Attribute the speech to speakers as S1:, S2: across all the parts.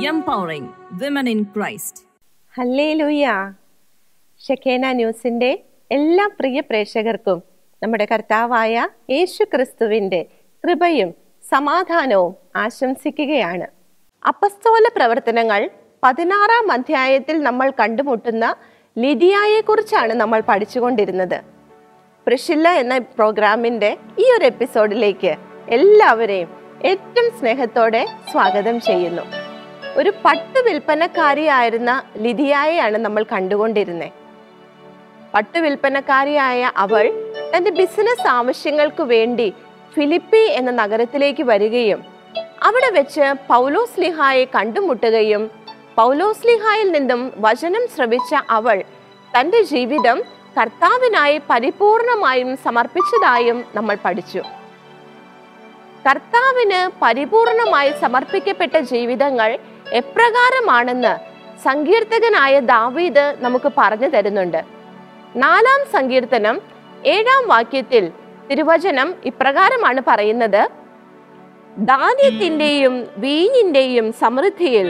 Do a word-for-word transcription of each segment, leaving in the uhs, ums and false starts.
S1: empowering women in Christ.
S2: ഹല്ലേലൂയ. ഷെക്കേന ന്യൂസിൻ്റെ എല്ലാ പ്രിയ പ്രേക്ഷകർക്കും നമ്മുടെ കർത്താവായ യേശു ക്രിസ്തുവിൻ്റെ കൃപയും സമാധാനവും ആശംസിക്കുകയാണ്. അപ്പസ്തോല പ്രവർത്തനങ്ങൾ പതിനാറാം അധ്യായത്തിൽ നമ്മൾ കണ്ടുമുട്ടുന്ന ലിദിയായെക്കുറിച്ചാണ് നമ്മൾ പഠിച്ചുകൊണ്ടിരുന്നത്. പ്രിഷില്ല എന്ന പ്രോഗ്രാമിൻ്റെ ഈ ഒരു എപ്പിസോഡിലേക്ക് എല്ലാവരെയും ഏറ്റവും സ്നേഹത്തോടെ സ്വാഗതം ചെയ്യുന്നു. ഒരു പട്ടു വിൽപ്പനക്കാരിയായിരുന്ന ലിദിയായെയാണ് നമ്മൾ കണ്ടുകൊണ്ടിരുന്നത്. പട്ടു വിൽപ്പനക്കാരിയായ അവൾ തൻ്റെ ബിസിനസ് ആവശ്യങ്ങൾക്ക് വേണ്ടി ഫിലിപ്പി എന്ന നഗരത്തിലേക്ക് വരികയും അവിടെ വെച്ച് പൗലോസ്ലിഹായെ കണ്ടുമുട്ടുകയും പൗലോസ്ലിഹായിൽ നിന്നും വചനം ശ്രവിച്ച അവൾ തൻ്റെ ജീവിതം കർത്താവിനായി പരിപൂർണമായും സമർപ്പിച്ചതായും നമ്മൾ പഠിച്ചു. കർത്താവിന് പരിപൂർണമായി സമർപ്പിക്കപ്പെട്ട ജീവിതങ്ങൾ എപ്രകാരമാണെന്ന് സങ്കീർത്തകനായ ദാവീദ് നമുക്ക് പറഞ്ഞു തരുന്നുണ്ട്. നാലാം സങ്കീർത്തനം ഏഴാം വാക്യത്തിൽ തിരുവചനം ഇപ്രകാരമാണ് പറയുന്നത്: ധാന്യത്തിന്റെയും വീഞ്ഞിന്റെയും സമൃദ്ധിയിൽ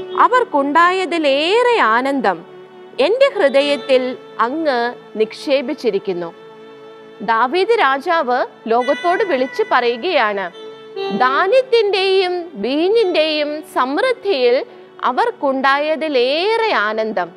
S2: അവർക്കുണ്ടായതിലേറെ ആനന്ദം എൻ്റെ ഹൃദയത്തിൽ അങ്ങ് നിക്ഷേപിച്ചിരിക്കുന്നു. ദാവീദ് രാജാവ് ലോകത്തോട് വിളിച്ചു പറയുകയാണ്, ധാന്യത്തിന്റെയും വീഞ്ഞിന്റെയും സമൃദ്ധിയിൽ അവർക്കുണ്ടായതിലേറെ ആനന്ദം.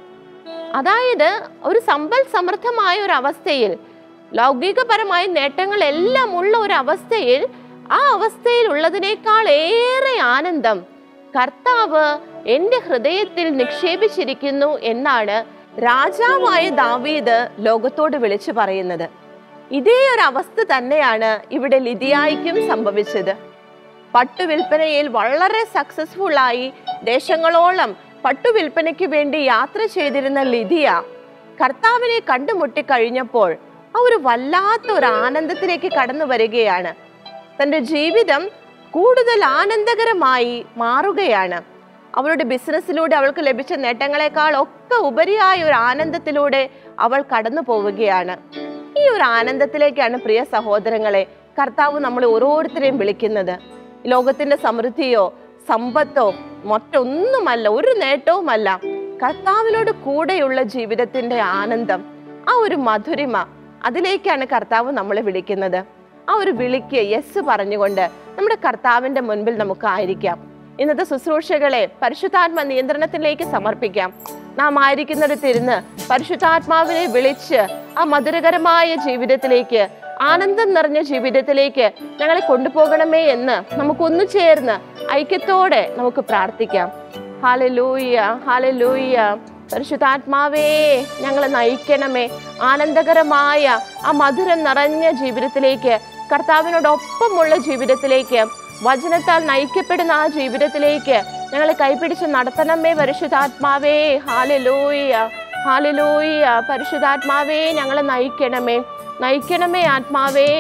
S2: അതായത് ഒരു സമ്പൽ സമൃദ്ധമായ ഒരു അവസ്ഥയിൽ, ലൗകികപരമായ നേട്ടങ്ങളെല്ലാം ഉള്ള ഒരു അവസ്ഥയിൽ, ആ അവസ്ഥയിൽ ഉള്ളതിനേക്കാൾ ഏറെ ആനന്ദം കർത്താവ് എൻ്റെ ഹൃദയത്തിൽ നിക്ഷേപിച്ചിരിക്കുന്നു എന്നാണ് രാജാവായ ദാവീദ് ലോകത്തോട് വിളിച്ചു പറയുന്നത്. ഇതേ ഒരു അവസ്ഥ തന്നെയാണ് ഇവിടെ ലിദിയായ്ക്കും സംഭവിച്ചത്. പട്ടുവിൽപ്പനയിൽ വളരെ സക്സസ്ഫുൾ ആയി ദേശങ്ങളോളം പട്ടുവിൽപ്പനയ്ക്ക് വേണ്ടി യാത്ര ചെയ്തിരുന്ന ലിദിയ കർത്താവിനെ കണ്ടുമുട്ടി കഴിഞ്ഞപ്പോൾ ആ ഒരു വല്ലാത്ത ഒരു ആനന്ദത്തിലേക്ക് കടന്നു വരികയാണ്. തൻ്റെ ജീവിതം കൂടുതൽ ആനന്ദകരമായി മാറുകയാണ്. അവളുടെ ബിസിനസ്സിലൂടെ അവൾക്ക് ലഭിച്ച നേട്ടങ്ങളെക്കാൾ ഒക്കെ ഉപരിയായ ഒരു ആനന്ദത്തിലൂടെ അവൾ കടന്നു പോവുകയാണ്. ഈ ഒരു ആനന്ദത്തിലേക്കാണ് പ്രിയ സഹോദരങ്ങളെ കർത്താവ് നമ്മൾ ഓരോരുത്തരെയും വിളിക്കുന്നത്. ലോകത്തിന്റെ സമൃദ്ധിയോ സമ്പത്തോ മറ്റൊന്നുമല്ല, ഒരു നേട്ടവുമല്ല, കർത്താവിനോട് കൂടെയുള്ള ജീവിതത്തിന്റെ ആനന്ദം, ആ ഒരു മധുരിമ, അതിലേക്കാണ് കർത്താവ് നമ്മളെ വിളിക്കുന്നത്. ആ ഒരു വിളിക്ക് യെസ് പറഞ്ഞുകൊണ്ട് നമ്മുടെ കർത്താവിന്റെ മുൻപിൽ നമുക്ക് ആയിരിക്കാം. ഇന്നത്തെ ശുശ്രൂഷകളെ പരിശുദ്ധാത്മ നിയന്ത്രണത്തിലേക്ക് സമർപ്പിക്കാം. നാം ആയിരിക്കുന്നിടത്തിരുന്ന് പരിശുദ്ധാത്മാവിനെ വിളിച്ച് ആ മധുരകരമായ ജീവിതത്തിലേക്ക്, ആനന്ദം നിറഞ്ഞ ജീവിതത്തിലേക്ക് ഞങ്ങളെ കൊണ്ടുപോകണമേ എന്ന് നമുക്കൊന്നു ചേർന്ന് ഐക്യത്തോടെ നമുക്ക് പ്രാർത്ഥിക്കാം. ഹല്ലേലൂയ, ഹല്ലേലൂയ. പരിശുദ്ധാത്മാവേ, ഞങ്ങളെ നയിക്കണമേ. ആനന്ദകരമായ ആ മധുരം നിറഞ്ഞ ജീവിതത്തിലേക്ക്, കർത്താവിനോടൊപ്പമുള്ള ജീവിതത്തിലേക്ക്, വചനത്താൽ നയിക്കപ്പെടുന്ന ആ ജീവിതത്തിലേക്ക് ഞങ്ങളെ കൈപിടിച്ച് നടത്തണമേ പരിശുദ്ധാത്മാവേ. ഹല്ലേലൂയ, ഹല്ലേലൂയ. പരിശുദ്ധാത്മാവേ, ഞങ്ങളെ നയിക്കണമേ, നയിക്കണമേ ആത്മാവേ.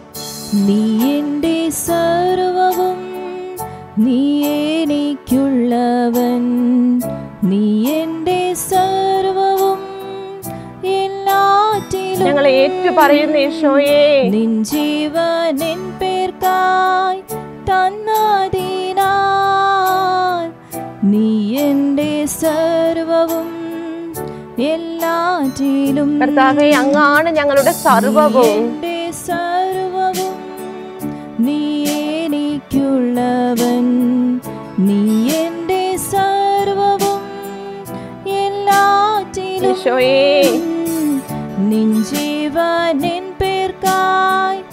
S3: നീ എൻ്റെ സർവവും, നീ എനിക്കുള്ളവൻ, നീ എൻ്റെ സർവവും എല്ലാറ്റിലും
S2: ഞങ്ങളെ ഏറ്റു പറയുന്ന ഈശോയേ,
S3: നിൻ ജീവൻ എൻ പേർക്കായി തന്നതിനാൽ നീ എൻ്റെ സർവവും എല്ലാറ്റിലും.
S2: കർത്താവേ, അങ്ങാണ് ഞങ്ങളുടെ സർവവും,
S3: എൻ്റെ സർവവും, നീ എനിക്കുള്ളവൻ, നീ എൻ്റെ സർവവും എല്ലാറ്റിലും.
S2: ഈശോയേ,
S3: നിൻ ജീവൻ എൻ പേർക്കായി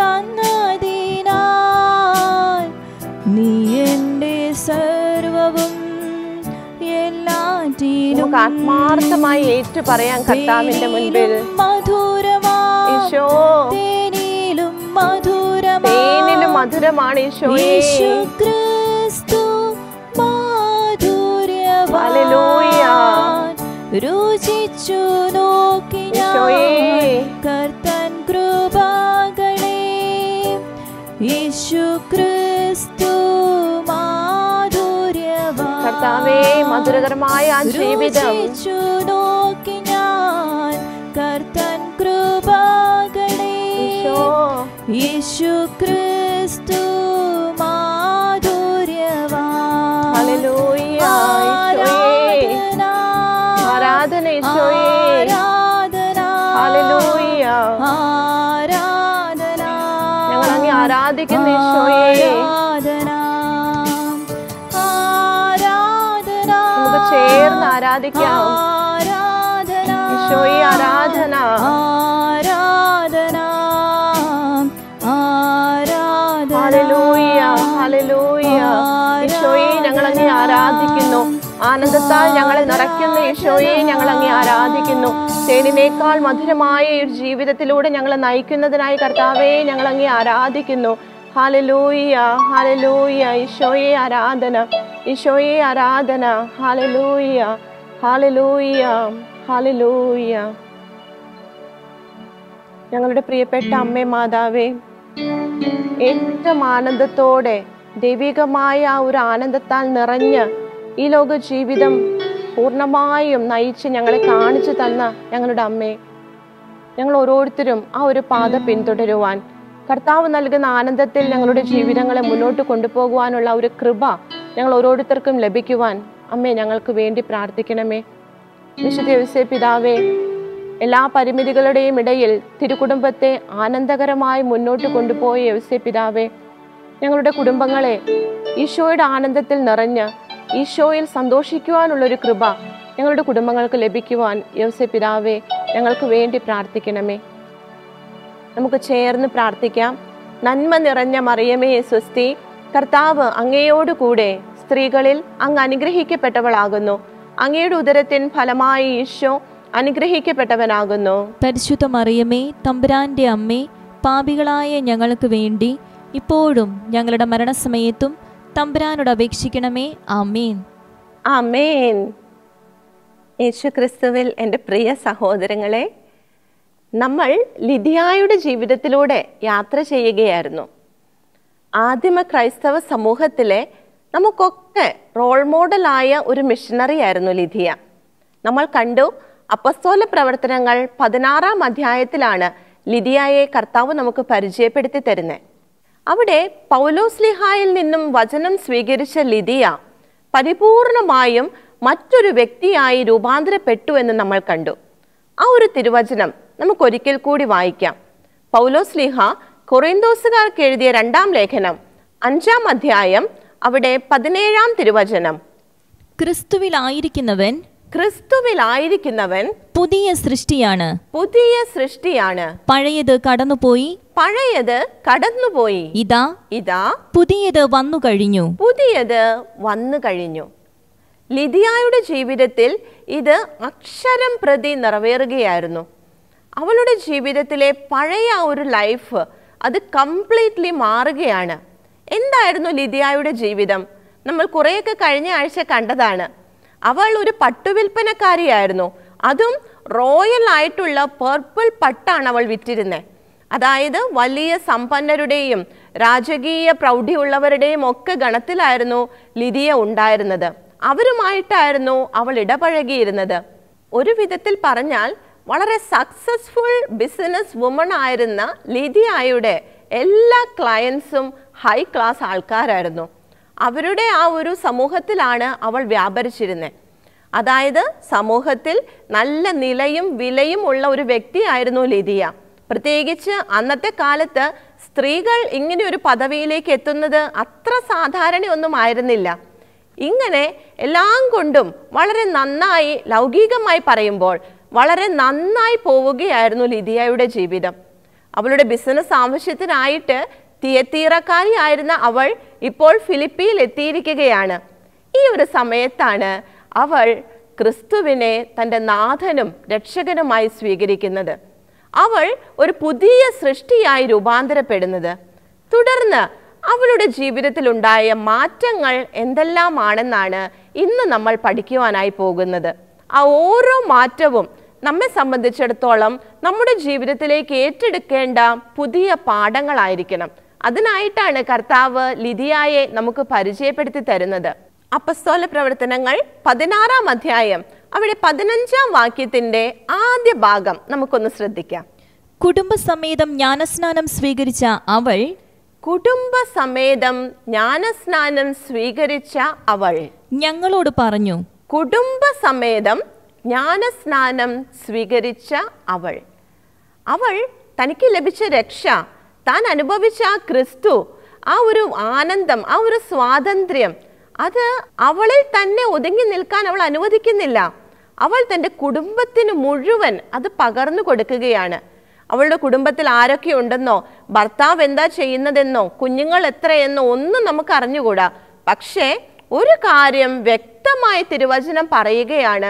S3: തന്നതിനാൽ നീ എൻ്റെ സർവവും എല്ലാറ്റിലും.
S2: നമുക്ക് ആത്മാർത്ഥമായി ഏറ്റു പറയാൻ കർത്താവിന്റെ മുൻപിൽ. ഈശോ,
S3: തേനിലും മധുരമാണ്,
S2: തേനിലും മധുരമാണ് ഈശോയേ.
S3: യേശു ക്രിസ്തു മാധുര്യവാൻ.
S2: ഹല്ലേലൂയ.
S3: രുചിച്ചു നോക്കി
S2: ഈശോയേ,
S3: കർത്തൻ കൃപകളെ. യേശു ക്രിസ്തു മാധുര്യവാൻ.
S2: കർത്താവേ, മധുരകരമായ ആ ജീവിതം
S3: രുചിച്ചു നോക്കി ഞാൻ കർത്തൻ കൃപകളെ.
S2: ഈശോ,
S3: യേശു ക്രിസ്തു മാധുര്യവാൻ.
S2: ഹല്ലേലൂയ. ആരാധിക്കാം.
S3: ആരാധന
S2: ഈശോയെ ആരാധന.
S3: ആരാധന ആരാധന.
S2: ഹല്ലേലൂയ ഹല്ലേലൂയ. ഈശോയെ ഞങ്ങൾ അങ്ങേ ആരാധിക്കുന്നു. ആനന്ദത്താൽ ഞങ്ങളെ നിറയ്ക്കുന്ന ഈശോയെ ഞങ്ങൾ അങ്ങേ ആരാധിക്കുന്നു. തേനിനേക്കാൾ മധുരമായ ഈ ജീവിതത്തിലൂടെ ഞങ്ങളെ നയിക്കുന്നതിനായി കർത്താവേ ഞങ്ങൾ അങ്ങേ ആരാധിക്കുന്നു. ഹല്ലേലൂയ ഹല്ലേലൂയ. ഈശോയെ ആരാധന ഈശോയെ ആരാധന. ഹല്ലേലൂയ ഹല്ലേലൂയ ഹല്ലേലൂയ. ഞങ്ങളുടെ പ്രിയപ്പെട്ട അമ്മേ മാതാവേ, ഏറ്റവും ആനന്ദത്തോടെ ദൈവികമായ ആ ഒരു ആനന്ദത്താൽ നിറഞ്ഞ് ഈ ലോക ജീവിതം പൂർണ്ണമായും നയിച്ച് ഞങ്ങളെ കാണിച്ചു തന്ന ഞങ്ങളുടെ അമ്മേ, ഞങ്ങൾ ഓരോരുത്തരും ആ ഒരു പാത പിന്തുടരുവാൻ, കർത്താവ് നൽകുന്ന ആനന്ദത്തിൽ ഞങ്ങളുടെ ജീവിതങ്ങളെ മുന്നോട്ട് കൊണ്ടുപോകുവാനുള്ള ഒരു കൃപ ഞങ്ങൾ ഓരോരുത്തർക്കും ലഭിക്കുവാൻ അമ്മേ ഞങ്ങൾക്ക് വേണ്ടി പ്രാർത്ഥിക്കണമേ. വിശുദ്ധ യോസേപ്പ് പിതാവേ, എല്ലാ പരിമിതികളുടെയും ഇടയിൽ തിരുക്കുടുംബത്തെ ആനന്ദകരമായി മുന്നോട്ട് കൊണ്ടുപോയ യോസേപ്പ് പിതാവേ, ഞങ്ങളുടെ കുടുംബങ്ങളെ ഈശോയുടെ ആനന്ദത്തിൽ നിറഞ്ഞ് ഈശോയിൽ സന്തോഷിക്കുവാനുള്ളൊരു കൃപ ഞങ്ങളുടെ കുടുംബങ്ങൾക്ക് ലഭിക്കുവാൻ യോസേപ്പ് പിതാവേ ഞങ്ങൾക്ക് വേണ്ടി പ്രാർത്ഥിക്കണമേ. നമുക്ക് ചേർന്ന് പ്രാർത്ഥിക്കാം. നന്മ നിറഞ്ഞ മറിയമേ സ്വസ്തി, കർത്താവ് അങ്ങയോട് കൂടെ സ്ത്രീകളിൽ അങ്ങ് അനുഗ്രഹിക്കപ്പെട്ടവളാകുന്നു. അങ്ങയുടെ ഉദരത്തിൻ ഫലമായി ഈശോ അനുഗ്രഹിക്കപ്പെട്ടവനാകുന്നു.
S3: പരിശുദ്ധ മറിയമേ, തമ്പുരാന്റെ അമ്മേ, പാപികളായ ഞങ്ങൾക്ക് വേണ്ടി ഇപ്പോഴും ഞങ്ങളുടെ മരണസമയത്തും തമ്പുരാനോട് അപേക്ഷിക്കണമേ. ആമേൻ
S2: ആമേൻ. യേശു ക്രിസ്തുവിൽ എൻ്റെ പ്രിയ സഹോദരങ്ങളെ, നമ്മൾ ലിദിയായുടെ ജീവിതത്തിലൂടെ യാത്ര ചെയ്യുകയായിരുന്നു. ആദിമ ക്രൈസ്തവ സമൂഹത്തിലെ നമുക്കൊക്കെ റോൾ മോഡലായ ഒരു മിഷണറി ആയിരുന്നു ലിദിയ. നമ്മൾ കണ്ടു, അപ്പസ്തോല പ്രവർത്തനങ്ങൾ പതിനാറാം അധ്യായത്തിലാണ് ലിദിയയെ കർത്താവ് നമുക്ക് പരിചയപ്പെടുത്തി തരുന്നത്. അവിടെ പൗലോസ്ലിഹായിൽ നിന്നും വചനം സ്വീകരിച്ച ലിദിയ പരിപൂർണമായും മറ്റൊരു വ്യക്തിയായി രൂപാന്തരപ്പെട്ടു എന്ന് നമ്മൾ കണ്ടു. ആ ഒരു തിരുവചനം നമുക്കൊരിക്കൽ കൂടി വായിക്കാം. പൗലോസ്ലിഹ കൊറിന്തോസുകാർക്ക് എഴുതിയ രണ്ടാം ലേഖനം അഞ്ചാം അധ്യായം, അവിടെ പതിനേഴാം തിരുവചനം.
S3: ക്രിസ്തുവിലായിരിക്കുന്നവൻ
S2: ക്രിസ്തുവിലായിരിക്കുന്നവൻ
S3: പുതിയ സൃഷ്ടിയാണ്.
S2: പുതിയ സൃഷ്ടിയാണ്.
S3: പഴയത് കടന്നുപോയി,
S2: പഴയത് കടന്നുപോയി.
S3: ഇതാ
S2: ഇതാ
S3: പുതിയത് വന്നു കഴിഞ്ഞു.
S2: പുതിയത് വന്നു കഴിഞ്ഞു. ലിദിയായുടെ ജീവിതത്തിൽ ഇത് അക്ഷരം പ്രതി നിറവേറുകയായിരുന്നു. അവളുടെ ജീവിതത്തിലെ പഴയ ഒരു ലൈഫ് അത് കംപ്ലീറ്റ്ലി മാറുകയാണ്. എന്തായിരുന്നു ലിദിയായുടെ ജീവിതം? നമ്മൾ കുറേയൊക്കെ കഴിഞ്ഞ ആഴ്ച കണ്ടതാണ്. അവൾ ഒരു പട്ടുവിൽപ്പനക്കാരിയായിരുന്നു. അതും റോയൽ ആയിട്ടുള്ള പർപ്പിൾ പട്ടാണ് അവൾ വിറ്റിരുന്നത്. അതായത് വലിയ സമ്പന്നരുടെയും രാജകീയ പ്രൗഢിയുള്ളവരുടെയും ഒക്കെ ഗണത്തിലായിരുന്നു ലിദിയ ഉണ്ടായിരുന്നത്. അവരുമായിട്ടായിരുന്നു അവൾ ഇടപഴകിയിരുന്നത്. ഒരു വിധത്തിൽ പറഞ്ഞാൽ വളരെ സക്സസ്ഫുൾ ബിസിനസ് വുമൺ ആയിരുന്ന ലിദിയായുടെ എല്ലാ ക്ലയൻസും ഹൈ ക്ലാസ് ആൾക്കാരായിരുന്നു. അവരുടെ ആ ഒരു സമൂഹത്തിലാണ് അവൾ വ്യാപരിച്ചിരുന്നത്. അതായത് സമൂഹത്തിൽ നല്ല നിലയും വിലയും ഉള്ള ഒരു വ്യക്തിയായിരുന്നു ലിദിയ. പ്രത്യേകിച്ച് അന്നത്തെ കാലത്ത് സ്ത്രീകൾ ഇങ്ങനെ ഒരു പദവിയിലേക്ക് എത്തുന്നത് അത്ര സാധാരണയൊന്നും ആയിരുന്നില്ല. ഇങ്ങനെ എല്ലാം കൊണ്ടും വളരെ നന്നായി, ലൗകികമായി പറയുമ്പോൾ വളരെ നന്നായി പോവുകയായിരുന്നു ലിദിയയുടെ ജീവിതം. അവളുടെ ബിസിനസ് ആവശ്യത്തിനായിട്ട് തിയത്തീറക്കാരിയായിരുന്ന അവൾ ഇപ്പോൾ ഫിലിപ്പിയിൽ എത്തിയിരിക്കുകയാണ്. ഈ ഒരു സമയത്താണ് അവൾ ക്രിസ്തുവിനെ തൻ്റെ നാഥനും രക്ഷകനുമായി സ്വീകരിക്കുന്നത്. അവൾ ഒരു പുതിയ സൃഷ്ടിയായി രൂപാന്തരപ്പെടുന്നത്. തുടർന്ന് അവളുടെ ജീവിതത്തിലുണ്ടായ മാറ്റങ്ങൾ എന്തെല്ലാമാണെന്നാണ് ഇന്ന് നമ്മൾ പഠിക്കുവാനായി പോകുന്നത്. ആ ഓരോ മാറ്റവും നമ്മെ സംബന്ധിച്ചിടത്തോളം നമ്മുടെ ജീവിതത്തിലേക്ക് ഏറ്റെടുക്കേണ്ട പുതിയ പാഠങ്ങളായിരിക്കണം. അതിനായിട്ടാണ് കർത്താവ് ലിദിയയെ നമുക്ക് പരിചയപ്പെടുത്തി തരുന്നത്. അപ്പസ്തോല പ്രവർത്തനങ്ങൾ പതിനാറാം അധ്യായം, അവിടെ പതിനഞ്ചാം വാക്യത്തിന്റെ ആദ്യ ഭാഗം നമുക്കൊന്ന് ശ്രദ്ധിക്കാം.
S3: കുടുംബസമേതം ജ്ഞാനസ്നാനം സ്വീകരിച്ച അവൾ
S2: കുടുംബസമേതം ജ്ഞാനസ്നാനം സ്വീകരിച്ച അവൾ
S3: ഞങ്ങളോട് പറഞ്ഞു.
S2: കുടുംബസമേതം ജ്ഞാനസ്നാനം സ്വീകരിച്ച അവൾ അവൾ തനിക്ക് ലഭിച്ച രക്ഷ, താൻ അനുഭവിച്ച ആ ക്രിസ്തു, ആ ഒരു ആനന്ദം, ആ ഒരു സ്വാതന്ത്ര്യം, അത് അവളിൽ തന്നെ ഒതുങ്ങി നിൽക്കാൻ അവൾ അനുവദിക്കുന്നില്ല. അവൾ തൻ്റെ കുടുംബത്തിന് മുഴുവൻ അത് പകർന്നു കൊടുക്കുകയാണ്. അവളുടെ കുടുംബത്തിൽ ആരൊക്കെ ഉണ്ടെന്നോ ഭർത്താവ് എന്താ ചെയ്യുന്നതെന്നോ കുഞ്ഞുങ്ങൾ എത്രയെന്നോ ഒന്നും നമുക്ക് അറിഞ്ഞുകൂടാ. പക്ഷേ ഒരു കാര്യം വ്യക്തമായി തിരുവചനം പറയുകയാണ്,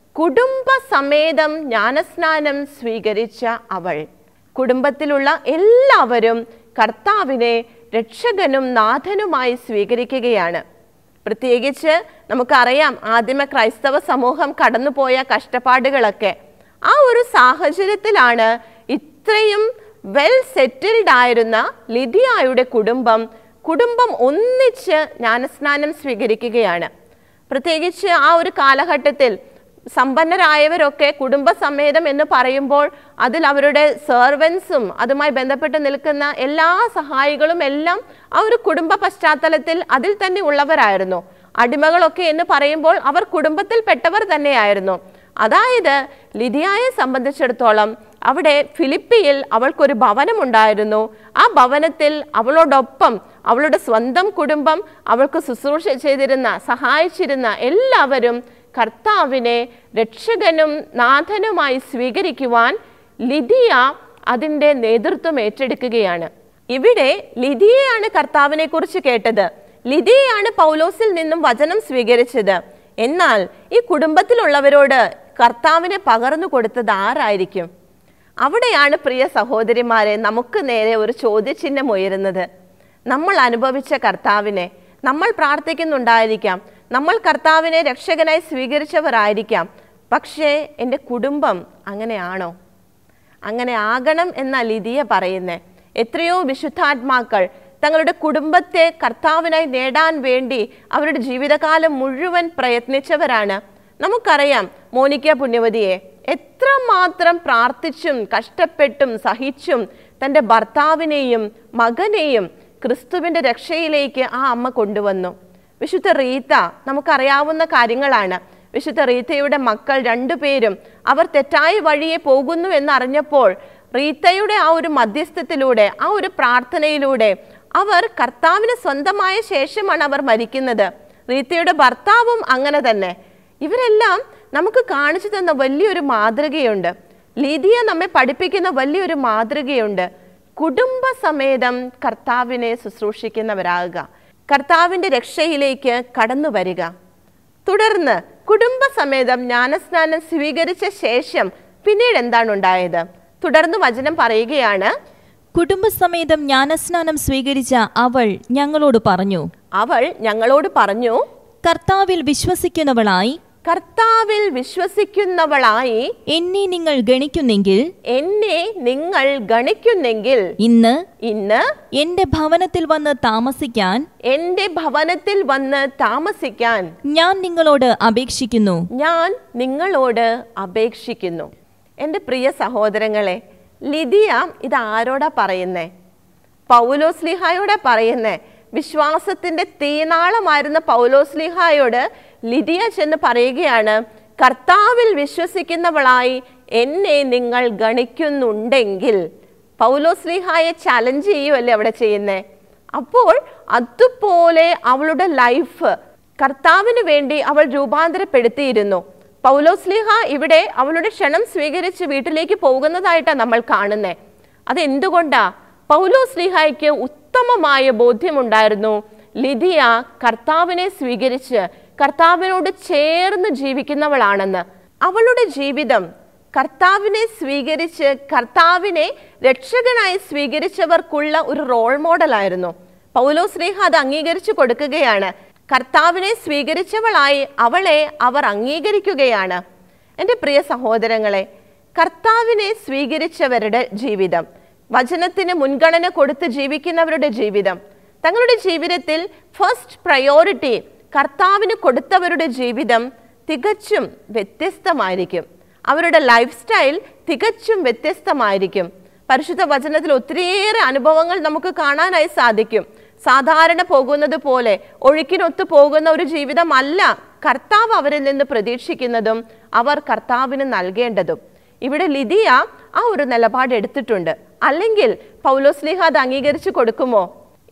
S2: കുടുംബസമേതം ജ്ഞാനസ്നാനം സ്വീകരിച്ച അവൾ. കുടുംബത്തിലുള്ള എല്ലാവരും കർത്താവിനെ രക്ഷകനും നാഥനുമായി സ്വീകരിക്കുകയാണ്. പ്രത്യേകിച്ച് നമുക്കറിയാം ആദിമ ക്രൈസ്തവ സമൂഹം കടന്നുപോയ കഷ്ടപ്പാടുകളൊക്കെ. ആ ഒരു സാഹചര്യത്തിലാണ് ഇത്രയും വെൽ സെറ്റിൽഡ് ആയിരുന്ന ലിദിയായുടെ കുടുംബം കുടുംബം ഒന്നിച്ച് ജ്ഞാനസ്നാനം സ്വീകരിക്കുകയാണ്. പ്രത്യേകിച്ച് ആ ഒരു കാലഘട്ടത്തിൽ സമ്പന്നരായവരൊക്കെ കുടുംബസമേതം എന്ന് പറയുമ്പോൾ അതിൽ അവരുടെ സെർവൻസും അതുമായി ബന്ധപ്പെട്ട് നിൽക്കുന്ന എല്ലാ സഹായികളും എല്ലാം ആ ഒരു കുടുംബ പശ്ചാത്തലത്തിൽ അതിൽ തന്നെ ഉള്ളവരായിരുന്നു. അടിമകളൊക്കെ എന്ന് പറയുമ്പോൾ അവർ കുടുംബത്തിൽപ്പെട്ടവർ തന്നെയായിരുന്നു. അതായത് ലിദിയായെ സംബന്ധിച്ചിടത്തോളം അവിടെ ഫിലിപ്പിയിൽ അവൾക്കൊരു ഭവനമുണ്ടായിരുന്നു. ആ ഭവനത്തിൽ അവളോടൊപ്പം അവളുടെ സ്വന്തം കുടുംബം, അവൾക്ക് ശുശ്രൂഷ ചെയ്തിരുന്ന സഹായിച്ചിരുന്ന എല്ലാവരും കർത്താവിനെ രക്ഷകനും നാഥനുമായി സ്വീകരിക്കുവാൻ ലിദിയ അതിൻ്റെ നേതൃത്വം ഏറ്റെടുക്കുകയാണ്. ഇവിടെ ലിദിയയാണ് കർത്താവിനെ കുറിച്ച് കേട്ടത്. ലിദിയയാണ് പൗലോസിൽ നിന്നും വചനം സ്വീകരിച്ചത്. എന്നാൽ ഈ കുടുംബത്തിലുള്ളവരോട് കർത്താവിനെ പകർന്നു കൊടുത്തത് ആരായിരിക്കും? അവിടെയാണ് പ്രിയ സഹോദരിമാരെ നമുക്ക് നേരെ ഒരു ചോദ്യചിഹ്നം ഉയരുന്നത്. നമ്മൾ അനുഭവിച്ച കർത്താവിനെ നമ്മൾ പ്രാർത്ഥിക്കുന്നുണ്ടായിരിക്കാം, നമ്മൾ കർത്താവിനെ രക്ഷകനായി സ്വീകരിച്ചവരായിരിക്കാം. പക്ഷേ എൻ്റെ കുടുംബം അങ്ങനെയാണോ? അങ്ങനെ ആകണം എന്ന ലിദിയ പറയുന്നേ. എത്രയോ വിശുദ്ധാത്മാക്കൾ തങ്ങളുടെ കുടുംബത്തെ കർത്താവിനായി നേടാൻ വേണ്ടി അവരുടെ ജീവിതകാലം മുഴുവൻ പ്രയത്നിച്ചവരാണ്. നമുക്കറിയാം മോനിക്ക പുണ്യവതിയെ എത്രമാത്രം പ്രാർത്ഥിച്ചും കഷ്ടപ്പെട്ടും സഹിച്ചും തൻ്റെ ഭർത്താവിനെയും മകനെയും ക്രിസ്തുവിൻ്റെ രക്ഷയിലേക്ക് ആ അമ്മ കൊണ്ടുവന്നു. വിശുദ്ധ റീത്ത നമുക്കറിയാവുന്ന കാര്യങ്ങളാണ്. വിശുദ്ധ റീത്തയുടെ മക്കൾ രണ്ടുപേരും അവർ തെറ്റായ വഴിയെ പോകുന്നു എന്നറിഞ്ഞപ്പോൾ റീത്തയുടെ ആ ഒരു മധ്യസ്ഥത്തിലൂടെ ആ ഒരു പ്രാർത്ഥനയിലൂടെ അവർ കർത്താവിന് സ്വന്തമായ ശേഷമാണ് അവർ മരിക്കുന്നത്. റീത്തയുടെ ഭർത്താവും അങ്ങനെ തന്നെ. ഇവരെല്ലാം നമുക്ക് കാണിച്ചു തന്ന വലിയൊരു മാതൃകയുണ്ട്. ലിദിയ നമ്മെ പഠിപ്പിക്കുന്ന വലിയൊരു മാതൃകയുണ്ട്. കുടുംബസമേതം കർത്താവിനെ ശുശ്രൂഷിക്കുന്നവരാകുക, കർത്താവിൻ്റെ രക്ഷയിലേക്ക് കടന്നു വരിക. തുടർന്ന് കുടുംബസമേതം ജ്ഞാനസ്നാനം സ്വീകരിച്ച ശേഷം പിന്നീട് എന്താണ് ഉണ്ടായത്? തുടർന്ന് വചനം പറയുകയാണ്,
S3: കുടുംബസമേതം ജ്ഞാനസ്നാനം സ്വീകരിച്ച അവൾ ഞങ്ങളോട് പറഞ്ഞു
S2: അവൾ ഞങ്ങളോട് പറഞ്ഞു
S3: കർത്താവിൽ വിശ്വസിക്കുന്നവളായി
S2: കർത്താവിൽ വിശ്വസിക്കുന്നവളായി
S3: എന്നെ നിങ്ങൾ ഗണിക്കുന്നെങ്കിൽ
S2: എന്നെ നിങ്ങൾ ഗണിക്കുന്നെങ്കിൽ
S3: ഇന്ന്
S2: ഇന്ന്
S3: എന്റെ ഭവനത്തിൽ വന്ന് താമസിക്കാൻ
S2: എന്റെ ഭവനത്തിൽ വന്ന് താമസിക്കാൻ
S3: ഞാൻ നിങ്ങളോട് അപേക്ഷിക്കുന്നു
S2: ഞാൻ നിങ്ങളോട് അപേക്ഷിക്കുന്നു. എൻ്റെ പ്രിയ സഹോദരങ്ങളെ, ലിദിയ ഇത് ആരോടാ പറയുന്നേ? പൗലോസ്ലീഹായോടാ പറയുന്നേ. വിശ്വാസത്തിന്റെ തീനാളമായിരുന്ന പൗലോസ്ലീഹായോട് ലിദിയ ചെന്ന് പറയുകയാണ്, കർത്താവിൽ വിശ്വസിക്കുന്നവളായി എന്നെ നിങ്ങൾ ഗണിക്കുന്നുണ്ടെങ്കിൽ. പൗലോസ്ലീഹായെ ചലഞ്ച് ചെയ്യുമല്ലേ അവിടെ ചെയ്യുന്നേ. അപ്പോൾ അതുപോലെ അവളുടെ ലൈഫ് കർത്താവിന് വേണ്ടി അവൾ രൂപാന്തരപ്പെടുത്തിയിരുന്നു. പൗലോസ്ലീഹ ഇവിടെ അവളുടെ ക്ഷണം സ്വീകരിച്ച് വീട്ടിലേക്ക് പോകുന്നതായിട്ടാണ് നമ്മൾ കാണുന്നത്. അതെന്തുകൊണ്ടാ? പൗലോസ്ലീഹായ്ക്ക് ഉത്തമമായ ബോധ്യമുണ്ടായിരുന്നു ലിദിയ കർത്താവിനെ സ്വീകരിച്ച് കർത്താവിനോട് ചേർന്ന് ജീവിക്കുന്നവളാണെന്ന്. അവളുടെ ജീവിതം കർത്താവിനെ സ്വീകരിച്ച് കർത്താവിനെ രക്ഷകനായി സ്വീകരിച്ചവർക്കുള്ള ഒരു റോൾ മോഡലായിരുന്നു. പൗലോസ്ലീഹ അത് അംഗീകരിച്ചു കൊടുക്കുകയാണ്. കർത്താവിനെ സ്വീകരിച്ചവളായി അവളെ അവർ അംഗീകരിക്കുകയാണ്. എൻ്റെ പ്രിയ സഹോദരങ്ങളെ, കർത്താവിനെ സ്വീകരിച്ചവരുടെ ജീവിതം, വചനത്തിന് മുൻഗണന കൊടുത്ത് ജീവിക്കുന്നവരുടെ ജീവിതം, തങ്ങളുടെ ജീവിതത്തിൽ ഫസ്റ്റ് പ്രയോറിറ്റി കർത്താവിന് കൊടുത്തവരുടെ ജീവിതം തികച്ചും വ്യത്യസ്തമായിരിക്കും. അവരുടെ ലൈഫ് സ്റ്റൈൽ തികച്ചും വ്യത്യസ്തമായിരിക്കും. പരിശുദ്ധ വചനത്തിൽ ഒത്തിരിയേറെ അനുഭവങ്ങൾ നമുക്ക് കാണാനായി സാധിക്കും. സാധാരണ പോകുന്നത് പോലെ ഒഴുക്കിനൊത്തു പോകുന്ന ഒരു ജീവിതമല്ല കർത്താവ് അവരിൽ നിന്ന് പ്രതീക്ഷിക്കുന്നതും അവർ കർത്താവിന് നൽകേണ്ടതും. ഇവിടെ ലിദിയ ആ ഒരു നിലപാട് എടുത്തിട്ടുണ്ട്. അല്ലെങ്കിൽ പൗലോസ്ലീഹ അത് അംഗീകരിച്ചു കൊടുക്കുമോ?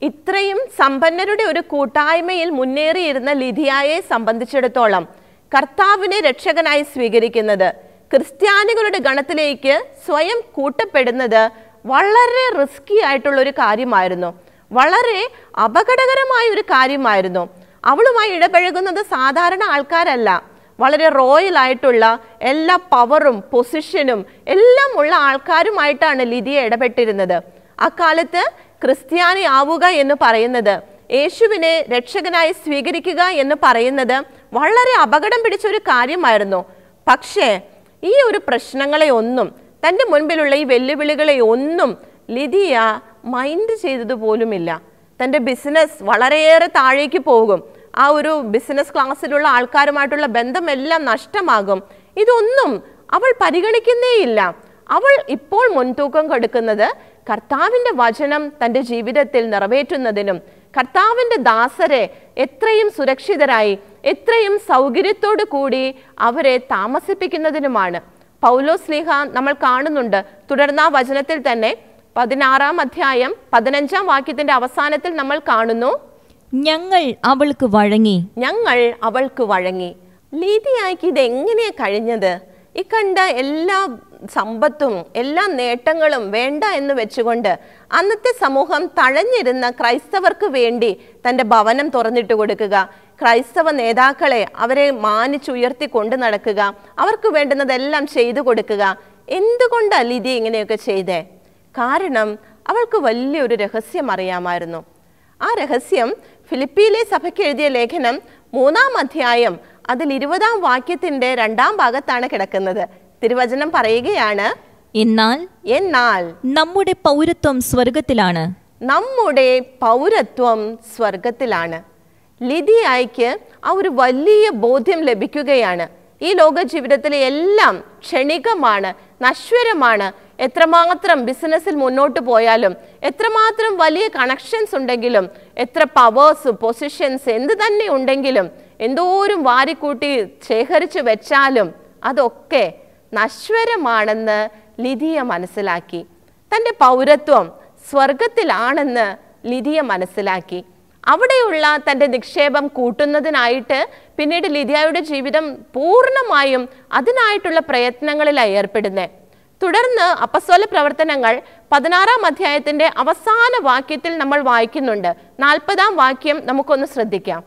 S2: ഇത്രയും സമ്പന്നരുടെ ഒരു കൂട്ടായ്മയിൽ മുന്നേറിയിരുന്ന ലിദിയായെ സംബന്ധിച്ചിടത്തോളം കർത്താവിനെ രക്ഷകനായി സ്വീകരിക്കുന്നത്, ക്രിസ്ത്യാനികളുടെ ഗണത്തിലേക്ക് സ്വയം കൂട്ടപ്പെടുന്നത് വളരെ റിസ്കി ആയിട്ടുള്ള ഒരു കാര്യമായിരുന്നു. വളരെ അപകടകരമായ ഒരു കാര്യമായിരുന്നു. അവളുമായി ഇടപഴകുന്നത് സാധാരണ ആൾക്കാരല്ല. വളരെ റോയൽ ആയിട്ടുള്ള എല്ലാ പവറും പൊസിഷനും എല്ലാം ഉള്ള ആൾക്കാരുമായിട്ടാണ് ലിദിയ ഇടപെട്ടിരുന്നത്. അക്കാലത്ത് ക്രിസ്ത്യാനി ആവുക എന്ന് പറയുന്നത്, യേശുവിനെ രക്ഷകനായി സ്വീകരിക്കുക എന്ന് പറയുന്നത് വളരെ അപകടം പിടിച്ച ഒരു കാര്യമായിരുന്നു. പക്ഷേ ഈ ഒരു പ്രശ്നങ്ങളെ ഒന്നും, തൻ്റെ മുൻപിലുള്ള ഈ വെല്ലുവിളികളെ ഒന്നും ലിദിയ മൈൻഡ് ചെയ്തതുപോലുമില്ല. തൻ്റെ ബിസിനസ് വളരെയേറെ താഴേക്ക് പോകും. ആ ഒരു ബിസിനസ് ക്ലാസ്സിലുള്ള ആൾക്കാരുമായിട്ടുള്ള ബന്ധമെല്ലാം നഷ്ടമാകും. ഇതൊന്നും അവൾ പരിഗണിക്കുന്നേയില്ല. അവൾ ഇപ്പോൾ മുൻതൂക്കം കൊടുക്കുന്നത് കർത്താവിൻ്റെ വചനം തൻ്റെ ജീവിതത്തിൽ നിറവേറ്റുന്നതിനും കർത്താവിൻ്റെ ദാസരെ എത്രയും സുരക്ഷിതരായി എത്രയും സൗകര്യത്തോടു കൂടി അവരെ താമസിപ്പിക്കുന്നതിനുമാണ്. പൗലോസ്ലീഹ നമ്മൾ കാണുന്നുണ്ട്. തുടർന്ന് ആ വചനത്തിൽ തന്നെ പതിനാറാം അധ്യായം പതിനഞ്ചാം വാക്യത്തിന്റെ അവസാനത്തിൽ നമ്മൾ കാണുന്നു,
S3: ഞങ്ങൾ അവൾക്ക് വഴങ്ങി
S2: ഞങ്ങൾ അവൾക്ക് വഴങ്ങി. ലിദിയായ്ക്ക് ഇത് എങ്ങനെയാ കഴിഞ്ഞത്? ഈ കണ്ട എല്ലാ സമ്പത്തും എല്ലാ നേട്ടങ്ങളും വേണ്ട എന്ന് വെച്ചുകൊണ്ട് അന്നത്തെ സമൂഹം തഴഞ്ഞിരുന്ന ക്രൈസ്തവർക്ക് വേണ്ടി തൻ്റെ ഭവനം തുറന്നിട്ട് കൊടുക്കുക, ക്രൈസ്തവ നേതാക്കളെ അവരെ മാനിച്ചുയർത്തി കൊണ്ടു നടക്കുക, അവർക്ക് വേണ്ടുന്നതെല്ലാം ചെയ്തു കൊടുക്കുക. എന്തുകൊണ്ടാണ് ലിദി ഇങ്ങനെയൊക്കെ ചെയ്തേ? കാരണം അവൾക്ക് വലിയൊരു രഹസ്യം അറിയാമായിരുന്നു. ആ രഹസ്യം ഫിലിപ്പിയിലെ സഭയ്ക്ക് എഴുതിയ ലേഖനം മൂന്നാം അധ്യായം അതിൽ ഇരുപതാം വാക്യത്തിന്റെ രണ്ടാം ഭാഗത്താണ് കിടക്കുന്നത്. തിരുവചനം പറയുകയാണ്,
S3: എന്നാൽ
S2: എന്നാൽ
S3: നമ്മുടെ പൗരത്വം സ്വർഗത്തിലാണ്.
S2: നമ്മുടെ പൗരത്വം സ്വർഗത്തിലാണ്. ലിദിയായ്ക്ക് ആ ഒരു വലിയ ബോധ്യം ലഭിക്കുകയാണ്. ഈ ലോക ജീവിതത്തിലെ എല്ലാം ക്ഷണികമാണ്, നശ്വരമാണ്. എത്രമാത്രം ബിസിനസ്സിൽ മുന്നോട്ട് പോയാലും, എത്രമാത്രം വലിയ കണക്ഷൻസ് ഉണ്ടെങ്കിലും, എത്ര പവേഴ്സ് പൊസിഷൻസ് എന്ത് തന്നെ ഉണ്ടെങ്കിലും, എന്തോരം വാരിക്കൂട്ടി ശേഖരിച്ചു വെച്ചാലും അതൊക്കെ നശ്വരമാണെന്ന് ലിദിയ മനസ്സിലാക്കി. തൻ്റെ പൗരത്വം സ്വർഗത്തിലാണെന്ന് ലിദിയ മനസ്സിലാക്കി. അവിടെയുള്ള തൻ്റെ നിക്ഷേപം കൂട്ടുന്നതിനായിട്ട് പിന്നീട് ലിദിയയുടെ ജീവിതം പൂർണ്ണമായും അതിനായിട്ടുള്ള പ്രയത്നങ്ങളിലാണ് ഏർപ്പെടുന്നത്. തുടർന്ന് അപ്പസ്തോല പ്രവർത്തനങ്ങൾ പതിനാറാം അധ്യായത്തിന്റെ അവസാന വാക്യത്തിൽ നമ്മൾ വായിക്കുന്നുണ്ട്. നാൽപ്പതാം വാക്യം നമുക്കൊന്ന് ശ്രദ്ധിക്കാം.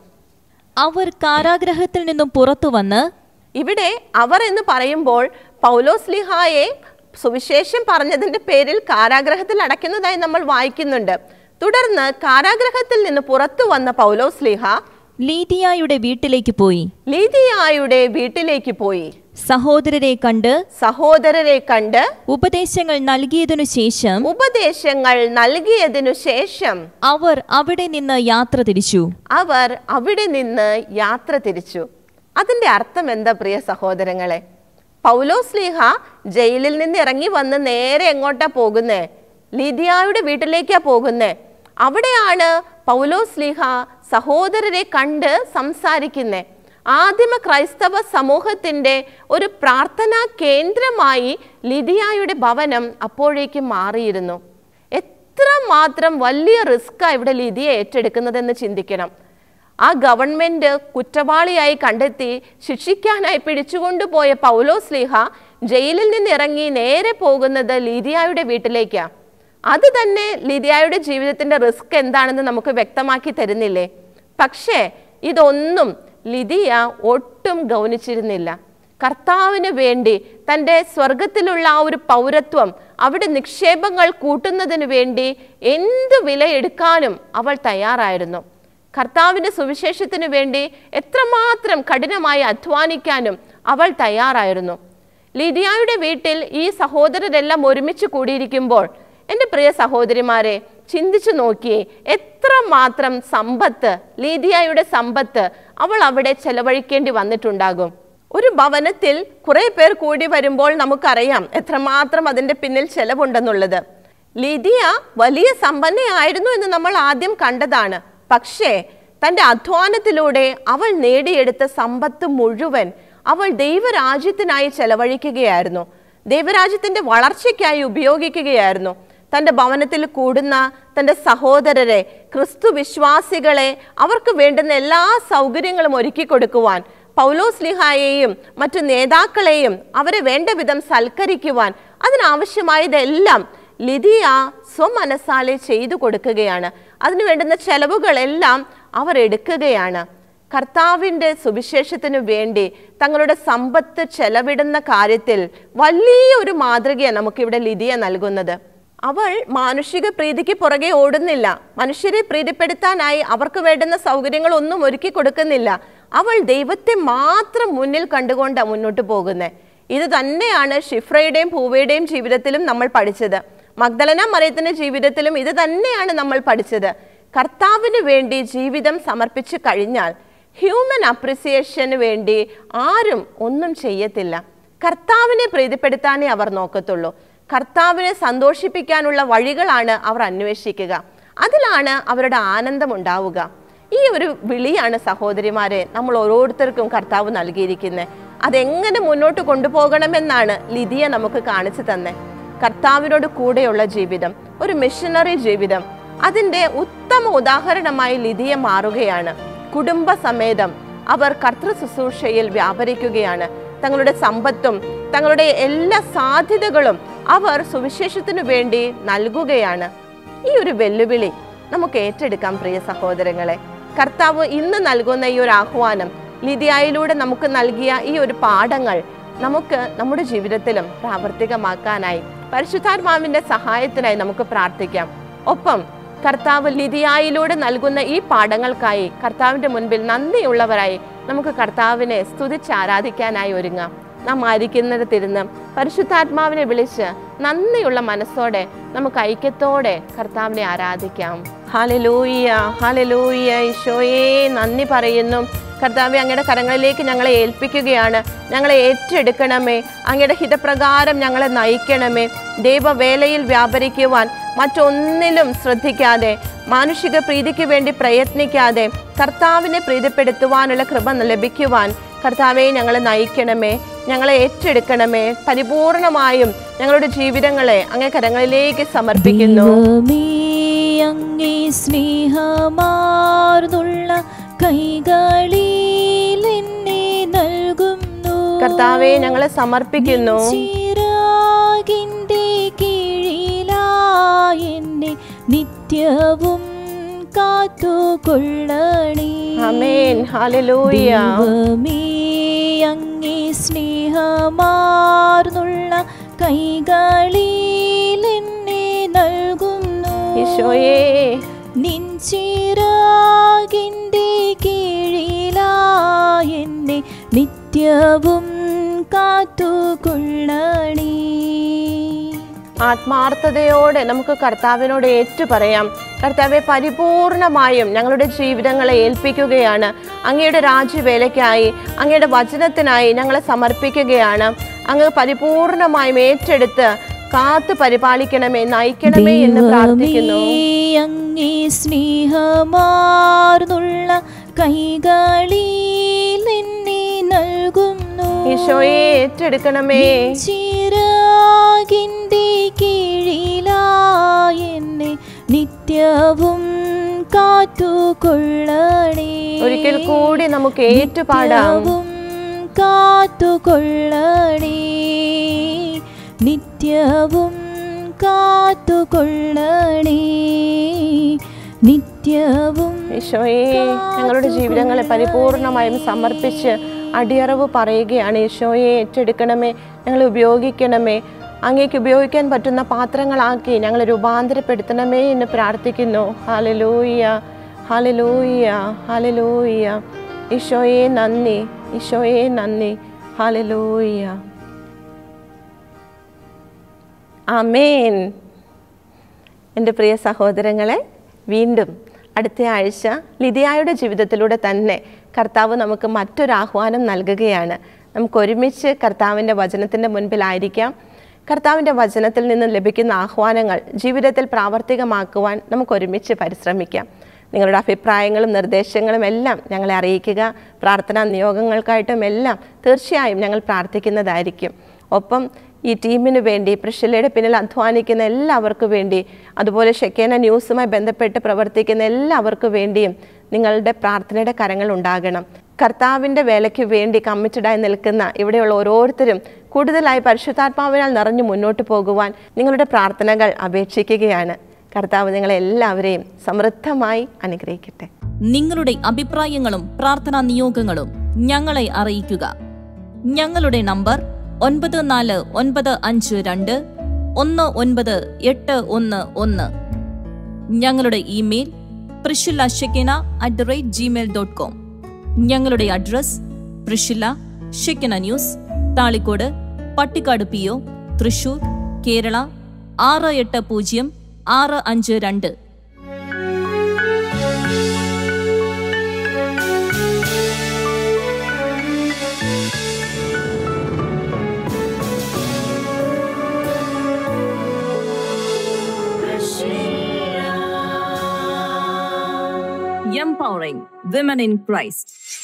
S3: അവർ കാരാഗ്രഹത്തിൽ നിന്നും പുറത്തു വന്ന്,
S2: ഇവിടെ അവർ എന്ന് പറയുമ്പോൾ പൗലോസ്ലീഹായെ സുവിശേഷം പറഞ്ഞതിന്റെ പേരിൽ കാരാഗ്രഹത്തിൽ അടയ്ക്കുന്നതായി നമ്മൾ വായിക്കുന്നുണ്ട്. തുടർന്ന് കാരാഗ്രഹത്തിൽ നിന്ന് പുറത്തു വന്ന പൗലോസ്ലീഹ
S3: ലീദിയായുടെ വീട്ടിലേക്ക് പോയി
S2: ലീദിയായുടെ വീട്ടിലേക്ക് പോയി
S3: സഹോദരരെ കണ്ട്
S2: സഹോദരരെ കണ്ട്
S3: ഉപദേശങ്ങൾ നൽകിയതിനു ശേഷം
S2: ഉപദേശങ്ങൾ നൽകിയതിനു ശേഷം
S3: അവർ അവിടെ നിന്ന് യാത്ര തിരിച്ചു
S2: അവർ അവിടെ നിന്ന് യാത്ര തിരിച്ചു അതിന്റെ അർത്ഥം എന്താ പ്രിയ സഹോദരങ്ങളെ? പൗലോസ്ലീഹ ജയിലിൽ നിന്ന് ഇറങ്ങി വന്ന് നേരെ എങ്ങോട്ടാ പോകുന്നേ? ലീദിയായുടെ വീട്ടിലേക്കാ പോകുന്നേ. അവിടെയാണ് പൗലോസ്ലീഹ സഹോദരരെ കണ്ട് സംസാരിക്കുന്നേ. ആദിമ ക്രൈസ്തവ സമൂഹത്തിന്റെ ഒരു പ്രാർത്ഥനാ കേന്ദ്രമായി ലീദിയായുടെ ഭവനം അപ്പോഴേക്കും മാറിയിരുന്നു. എത്രമാത്രം വലിയ റിസ്ക്കാ ഇവിടെ ലീദിയ ഏറ്റെടുക്കുന്നതെന്ന് ചിന്തിക്കണം. ആ ഗവൺമെന്റ് കുറ്റവാളിയായി കണ്ടെത്തി ശിക്ഷിക്കാനായി പിടിച്ചുകൊണ്ടുപോയ പൗലോസ്ലീഹ ജയിലിൽ നിന്ന് ഇറങ്ങി നേരെ പോകുന്നത് ലീദിയായുടെ വീട്ടിലേക്കാ. അത് തന്നെ ലീദിയായുടെ ജീവിതത്തിന്റെ റിസ്ക് എന്താണെന്ന് നമുക്ക് വ്യക്തമാക്കി തരുന്നില്ലേ? പക്ഷേ ഇതൊന്നും ലിദിയ ഒട്ടും ഗൗനിച്ചിരുന്നില്ല. കർത്താവിന് വേണ്ടി തൻ്റെ സ്വർഗത്തിലുള്ള ആ ഒരു പൗരത്വം അവിടെ നിക്ഷേപങ്ങൾ കൂട്ടുന്നതിന് വേണ്ടി എന്ത് വിലയെടുക്കാനും അവൾ തയ്യാറായിരുന്നു. കർത്താവിൻ്റെ സുവിശേഷത്തിനു വേണ്ടി എത്രമാത്രം കഠിനമായി അധ്വാനിക്കാനും അവൾ തയ്യാറായിരുന്നു. ലീദിയായുടെ വീട്ടിൽ ഈ സഹോദരരെല്ലാം ഒരുമിച്ച് കൂടിയിരിക്കുമ്പോൾ എൻ്റെ പ്രിയ സഹോദരിമാരെ ചിന്തിച്ചു നോക്കിയേ, എത്രമാത്രം സമ്പത്ത്, ലീദിയായുടെ സമ്പത്ത് അവൾ അവിടെ ചെലവഴിക്കേണ്ടി വന്നിട്ടുണ്ടാകും. ഒരു ഭവനത്തിൽ കുറെ പേർ കൂടി വരുമ്പോൾ നമുക്കറിയാം എത്രമാത്രം അതിൻ്റെ പിന്നിൽ ചെലവുണ്ടെന്നുള്ളത്. ലീദിയ വലിയ സമ്പന്നയായിരുന്നു എന്ന് നമ്മൾ ആദ്യം കണ്ടതാണ്. പക്ഷേ തൻ്റെ അധ്വാനത്തിലൂടെ അവൾ നേടിയെടുത്ത സമ്പത്ത് മുഴുവൻ അവൾ ദൈവരാജ്യത്തിനായി ചെലവഴിക്കുകയായിരുന്നു, ദൈവരാജ്യത്തിൻ്റെ വളർച്ചയ്ക്കായി ഉപയോഗിക്കുകയായിരുന്നു. തൻ്റെ ഭവനത്തിൽ കൂടുന്ന തൻ്റെ സഹോദരരെ, ക്രിസ്തു വിശ്വാസികളെ അവർക്ക് വേണ്ടുന്ന എല്ലാ സൗകര്യങ്ങളും ഒരുക്കി കൊടുക്കുവാൻ, പൗലോസ്ലീഹായെയും മറ്റു നേതാക്കളെയും അവരെ വേണ്ട വിധം സൽക്കരിക്കുവാൻ അതിനാവശ്യമായതെല്ലാം ലിദിയ സ്വമനസാലെ ചെയ്തു കൊടുക്കുകയാണ്. അതിനു വേണ്ടുന്ന ചെലവുകളെല്ലാം അവർ എടുക്കുകയാണ്. കർത്താവിൻ്റെ സുവിശേഷത്തിനു വേണ്ടി തങ്ങളുടെ സമ്പത്ത് ചെലവിടുന്ന കാര്യത്തിൽ വലിയൊരു മാതൃകയാണ് നമുക്കിവിടെ ലിദിയ നൽകുന്നത്. അവൾ മാനുഷിക പ്രീതിക്ക് പുറകെ ഓടുന്നില്ല. മനുഷ്യരെ പ്രീതിപ്പെടുത്താനായി അവർക്ക് വേണ്ടുന്ന സൗകര്യങ്ങളൊന്നും ഒരുക്കി കൊടുക്കുന്നില്ല. അവൾ ദൈവത്തെ മാത്രം മുന്നിൽ കണ്ടുകൊണ്ടാണ് മുന്നോട്ട് പോകുന്നത്. ഇത് തന്നെയാണ് ഷിഫ്രയുടെയും പൂവയുടെയും ജീവിതത്തിലും നമ്മൾ പഠിച്ചത്. മഗ്ദലന മറിയത്തിന്റെ ജീവിതത്തിലും ഇത് തന്നെയാണ് നമ്മൾ പഠിച്ചത്. കർത്താവിന് വേണ്ടി ജീവിതം സമർപ്പിച്ചു കഴിഞ്ഞാൽ ഹ്യൂമൻ അപ്രിസിയേഷന് വേണ്ടി ആരും ഒന്നും ചെയ്യത്തില്ല. കർത്താവിനെ പ്രീതിപ്പെടുത്താനേ അവർ നോക്കത്തുള്ളൂ. കർത്താവിനെ സന്തോഷിപ്പിക്കാനുള്ള വഴികളാണ് അവർ അന്വേഷിക്കുക. അതിലാണ് അവരുടെ ആനന്ദം ഉണ്ടാവുക. ഈ ഒരു വിളിയാണ് സഹോദരിമാരെ നമ്മൾ ഓരോരുത്തർക്കും കർത്താവ് നൽകിയിരിക്കുന്നത്. അതെങ്ങനെ മുന്നോട്ട് കൊണ്ടുപോകണമെന്നാണ് ലിദിയ നമുക്ക് കാണിച്ചു തന്നെ. കർത്താവിനോട് കൂടെയുള്ള ജീവിതം, ഒരു മിഷനറി ജീവിതം, അതിൻ്റെ ഉത്തമ ഉദാഹരണമായി ലിദിയ മാറുകയാണ്. കുടുംബസമേതം അവർ കർത്തൃ ശുശ്രൂഷയിൽ വ്യാപരിക്കുകയാണ്. തങ്ങളുടെ സമ്പത്തും തങ്ങളുടെ എല്ലാ സാധ്യതകളും അവർ സുവിശേഷത്തിനു വേണ്ടി നൽകുകയാണ്. ഈ ഒരു വെല്ലുവിളി നമുക്ക് ഏറ്റെടുക്കാം പ്രിയ സഹോദരങ്ങളെ. കർത്താവ് ഇന്ന് നൽകുന്ന ഈ ഒരു ആഹ്വാനം, ലിദിയയിലൂടെ നമുക്ക് നൽകിയ ഈ ഒരു പാഠങ്ങൾ നമുക്ക് നമ്മുടെ ജീവിതത്തിലും പ്രാവർത്തികമാക്കാനായി പരിശുദ്ധാത്മാവിന്റെ സഹായത്തിനായി നമുക്ക് പ്രാർത്ഥിക്കാം. ഒപ്പം കർത്താവ് ലിദിയയിലൂടെ നൽകുന്ന ഈ പാഠങ്ങൾക്കായി കർത്താവിന്റെ മുൻപിൽ നന്ദിയുള്ളവരായി നമുക്ക് കർത്താവിനെ സ്തുതിച്ച് ആരാധിക്കാനായി ഒരുങ്ങാം. നാം ആയിരിക്കുന്നിടത്തിരുന്ന് പരിശുദ്ധാത്മാവിനെ വിളിച്ച് നന്ദിയുള്ള മനസ്സോടെ നമുക്ക് ഐക്യത്തോടെ കർത്താവിനെ ആരാധിക്കാം. ഹല്ലേലൂയ, ഹല്ലേലൂയ. ഈശോയെ നന്ദി പറയുന്നു. കർത്താവെ, അങ്ങയുടെ കരങ്ങളിലേക്ക് ഞങ്ങളെ ഏൽപ്പിക്കുകയാണ്. ഞങ്ങളെ ഏറ്റെടുക്കണമേ. അങ്ങയുടെ ഹിതപ്രകാരം ഞങ്ങളെ നയിക്കണമേ. ദൈവവേലയിൽ വ്യാപരിക്കുവാൻ മറ്റൊന്നിലും ശ്രദ്ധിക്കാതെ, മാനുഷിക പ്രീതിക്ക് വേണ്ടി പ്രയത്നിക്കാതെ കർത്താവിനെ പ്രീതിപ്പെടുത്തുവാനുള്ള കൃപ ലഭിക്കുവാൻ കർത്താവെ ഞങ്ങളെ നയിക്കണമേ. ഞങ്ങളെ ഏറ്റെടുക്കണമേ. പരിപൂർണമായും ഞങ്ങളുടെ ജീവിതങ്ങളെ അങ്ങേ കരങ്ങളിലേക്ക് സമർപ്പിക്കുന്നു.
S3: അങ്ങേ സ്നേഹമാർന്നുള്ള കൈകളിൽ എന്നെ നൽകുന്നു.
S2: കർത്താവെ ഞങ്ങളെ സമർപ്പിക്കുന്നു.
S3: ചിറാകിന്റെ കീഴിലായി എന്നെ നിത്യവും കാത്തുകൊള്ളണേ.
S2: ആമേൻ. ഹല്ലേലൂയ.
S3: അങ്ങേ സ്നേഹമാർന്നുള്ള കൈകളിൽ എന്നെ നൽകുന്നു.
S2: ഈശോയേ,
S3: നിൻ ചിറാകിന്റെ കീഴിലായി എന്നെ നിത്യവും കാത്തുകൊള്ളണേ.
S2: ആത്മാർത്ഥതയോടെ നമുക്ക് കർത്താവിനോട് ഏറ്റു പറയാം. കർത്താവെ, പരിപൂർണമായും ഞങ്ങളുടെ ജീവിതങ്ങളെ ഏൽപ്പിക്കുകയാണ്. അങ്ങയുടെ രാജ്യവേലയ്ക്കായി, അങ്ങയുടെ വചനത്തിനായി ഞങ്ങളെ സമർപ്പിക്കുകയാണ്. അങ്ങ് പരിപൂർണമായും ഏറ്റെടുത്ത് കാത്തു പരിപാലിക്കണമേ, നയിക്കണമേ എന്ന് പ്രാർത്ഥിക്കുന്നു.
S3: അങ്ങേ സ്നേഹമാർന്നുള്ള കൈകളിൽ എന്നെ നൽകുന്നു.
S2: ഈശോയെ ഏറ്റെടുക്കണമേ.
S3: ചിറാകിന്റെ കീഴിലായി എന്നെ നിത്യവും കാത്തുകൊള്ളണേ.
S2: ഒരിക്കൽ കൂടി നമുക്ക് ഏറ്റുപാടാം.
S3: കാത്തുകൊള്ളണേ, നിത്യവും കാത്തുകൊള്ളണേ, നിത്യവും.
S2: ഈശോയെ, ഞങ്ങളുടെ ജീവിതങ്ങളെ പരിപൂർണമായും സമർപ്പിച്ച് അടിയറവ് പറയുകയാണ്. ഈശോയെ ഏറ്റെടുക്കണമേ, ഞങ്ങളെ ഉപയോഗിക്കണമേ. അങ്ങേക്ക് ഉപയോഗിക്കാൻ പറ്റുന്ന പാത്രങ്ങളാക്കി ഞങ്ങളെ രൂപാന്തരപ്പെടുത്തണമേ എന്ന് പ്രാർത്ഥിക്കുന്നു. ഹല്ലേലൂയ, ഹല്ലേലൂയ, ഹല്ലേലൂയ. ഈശോയെ നന്ദി, ഈശോയെ നന്ദി. ഹല്ലേലൂയ. ആമേൻ. എൻ്റെ പ്രിയ സഹോദരങ്ങളെ, വീണ്ടും അടുത്ത ആഴ്ച ലിദിയയുടെ ജീവിതത്തിലൂടെ തന്നെ കർത്താവ് നമുക്ക് മറ്റൊരാഹ്വാനം നൽകുകയാണ്. നമുക്ക് ഒരുമിച്ച് കർത്താവിൻ്റെ വചനത്തിൻ്റെ മുൻപിലായിരിക്കാം. കർത്താവിൻ്റെ വചനത്തിൽ നിന്ന് ലഭിക്കുന്ന ആഹ്വാനങ്ങൾ ജീവിതത്തിൽ പ്രാവർത്തികമാക്കുവാൻ നമുക്ക് ഒരുമിച്ച് പരിശ്രമിക്കാം. നിങ്ങളുടെ അഭിപ്രായങ്ങളും നിർദ്ദേശങ്ങളും എല്ലാം ഞങ്ങളെ അറിയിക്കുക. പ്രാർത്ഥനാ നിയോഗങ്ങൾക്കായിട്ടും എല്ലാം തീർച്ചയായും ഞങ്ങൾ പ്രാർത്ഥിക്കുന്നതായിരിക്കും. ഒപ്പം ഈ ടീമിന് വേണ്ടി, പ്രിഷില്ലയുടെ പിന്നിൽ അധ്വാനിക്കുന്ന എല്ലാവർക്കും വേണ്ടി, അതുപോലെ ഷെക്കേന ന്യൂസുമായി ബന്ധപ്പെട്ട് പ്രവർത്തിക്കുന്ന എല്ലാവർക്കും വേണ്ടിയും നിങ്ങളുടെ പ്രാർത്ഥനയുടെ കരങ്ങൾ ഉണ്ടാകണം. കർത്താവിൻ്റെ വേലയ്ക്ക് വേണ്ടി കമ്മിറ്റഡായി നിൽക്കുന്ന ഇവിടെയുള്ള ഓരോരുത്തരും കൂടുതലായി പരിശുദ്ധാത്മാവിനാൽ നിറഞ്ഞു മുന്നോട്ട് പോകുവാൻ നിങ്ങളുടെ പ്രാർത്ഥനകൾ അപേക്ഷിക്കുകയാണ്. കർത്താവ് നിങ്ങളെല്ലാവരെയും സമൃദ്ധമായി അനുഗ്രഹിക്കട്ടെ.
S3: നിങ്ങളുടെ അഭിപ്രായങ്ങളും പ്രാർത്ഥനാ നിയോഗങ്ങളും ഞങ്ങളെ അറിയിക്കുക. ഞങ്ങളുടെ നമ്പർ ഒൻപത് നാല് ഒൻപത് അഞ്ച് രണ്ട് ഒന്ന് ഒൻപത് എട്ട് ഒന്ന് ഒന്ന്. ഞങ്ങളുടെ email Priscilla Shekinah at the rate gmail dot com. ഞങ്ങളുടെ address Priscilla Shekinah news, Thalikkode, Pattikkad P O, Thrissur, Kerala ആറ് എട്ട് പൂജ്യം ആറ് അഞ്ച് രണ്ട്.
S1: Empowering women in Christ.